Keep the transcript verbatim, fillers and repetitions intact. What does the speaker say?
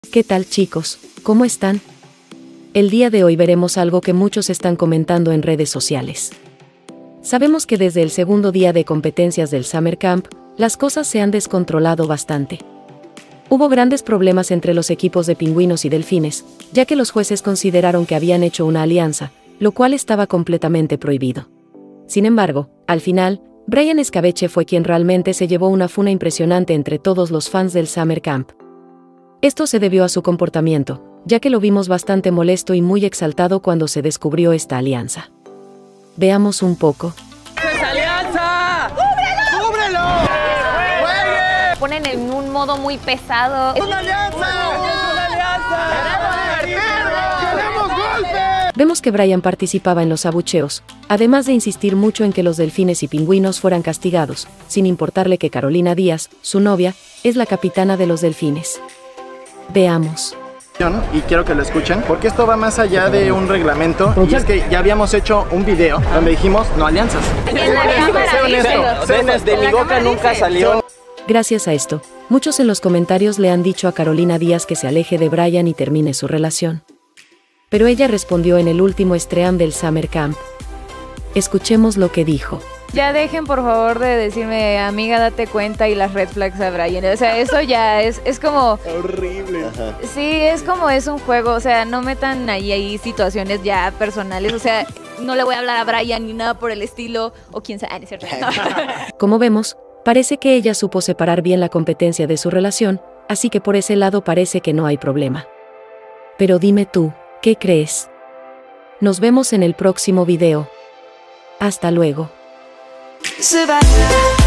¿Qué tal, chicos? ¿Cómo están? El día de hoy veremos algo que muchos están comentando en redes sociales. Sabemos que desde el segundo día de competencias del Summer Camp, las cosas se han descontrolado bastante. Hubo grandes problemas entre los equipos de Pingüinos y Delfines, ya que los jueces consideraron que habían hecho una alianza, lo cual estaba completamente prohibido. Sin embargo, al final, Brian Escabeche fue quien realmente se llevó una funa impresionante entre todos los fans del Summer Camp. Esto se debió a su comportamiento, ya que lo vimos bastante molesto y muy exaltado cuando se descubrió esta alianza. Veamos un poco. ¡Es alianza! ¡Cúbrelo! ¡Cúbrelo! ¡Juegue! Ponen en un modo muy pesado. ¡Es una alianza! ¡Es una alianza! ¡Queremos golpe! Vemos que Brian participaba en los abucheos, además de insistir mucho en que los Delfines y Pingüinos fueran castigados, sin importarle que Carolina Díaz, su novia, es la capitana de los Delfines. Veamos. Y quiero que lo escuchen, porque esto va más allá de un reglamento, y es que ya habíamos hecho un video donde dijimos no alianzas. Desde mi boca nunca salió. Gracias a esto, muchos en los comentarios le han dicho a Carolina Díaz que se aleje de Brian y termine su relación. Pero ella respondió en el último stream del Summer Camp. Escuchemos lo que dijo. Ya dejen por favor de decirme, amiga, date cuenta y las red flags a Brian. O sea, eso ya es, es como... Horrible. Ajá. Sí, es como es un juego. O sea, no metan ahí, ahí situaciones ya personales. O sea, no le voy a hablar a Brian ni nada por el estilo. O quién sabe, ah, no es cierto. Como vemos, parece que ella supo separar bien la competencia de su relación, así que por ese lado parece que no hay problema. Pero dime tú, ¿qué crees? Nos vemos en el próximo video. Hasta luego. Survive.